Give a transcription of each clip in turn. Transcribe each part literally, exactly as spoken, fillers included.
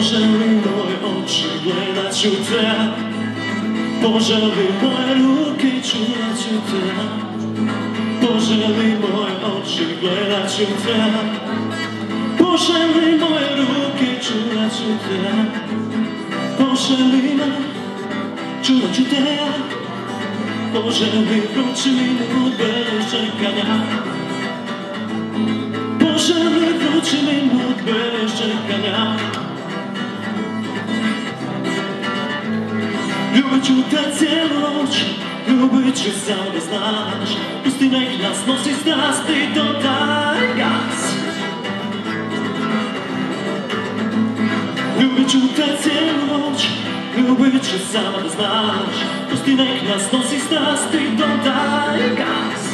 Poželi moje oči, gledat ću te. Poželi moje ruke, čuvat ću te. Poželi moje oči, gledat ću te. Poželi moje ruke, čuvat ću te. Poželi me, čuvat ću te. Poželi vrući minut bez čekanja. Poželi vrući minut bez čekanja. Ljubit ću te cijelu noć, ljubit ću samo da znaš. Pusti nek nas nosi strasti do taj gas. Ljubit ću te cijelu noć, ljubit ću samo da znaš. Pusti nek nas nosi strasti do taj gas.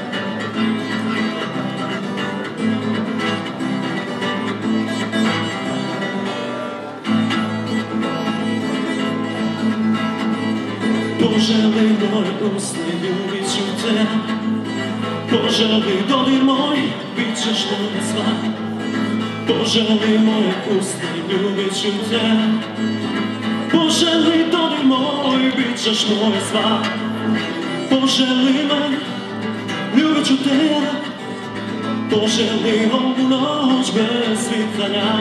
Poželi moje usne, ljubit ću te. Poželi dodir moj, bit ćeš moja sva. Poželi moje usne, ljubit ću te. Poželi dodir moj, bit ćeš moja sva. Poželi me, ljubit ću te. Poželi ovu noć bez svitanja.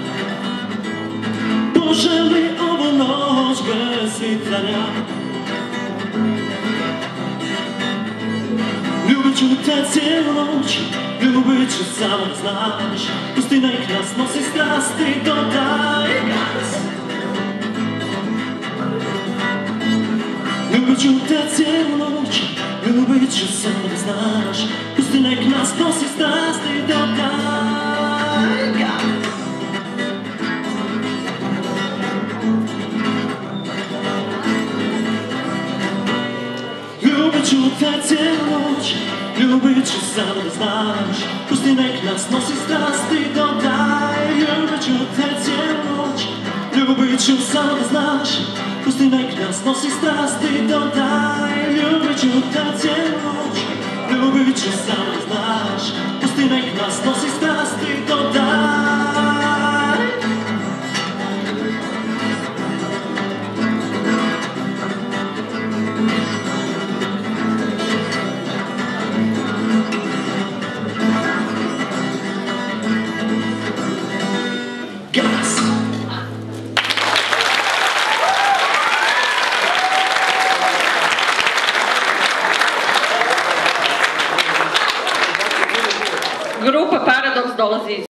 Poželi ovu noć bez svitanja. Ljubit ću te cijelu noć, ljubit ću samo da znaš. Pusti nek nas nosi strasti do taj gas. Ljubit ću te cijelu noć, ljubit ću samo da znaš. Pusti nek nas nosi strasti do taj gas. Ljubit ću te cijelu noć, ljubit ću samo da znaš. Pusti nek nas nosi strasti do taj. Ljubit ću te cijelu noć, ljubit ću samo da znaš. Pusti nek nas nosi strasti do taj. Ljubit ću te cijelu noć, ljubit ću samo da znaš. Pusti nek nas nosi strasti do taj. Grupa Paradoks dolazi iz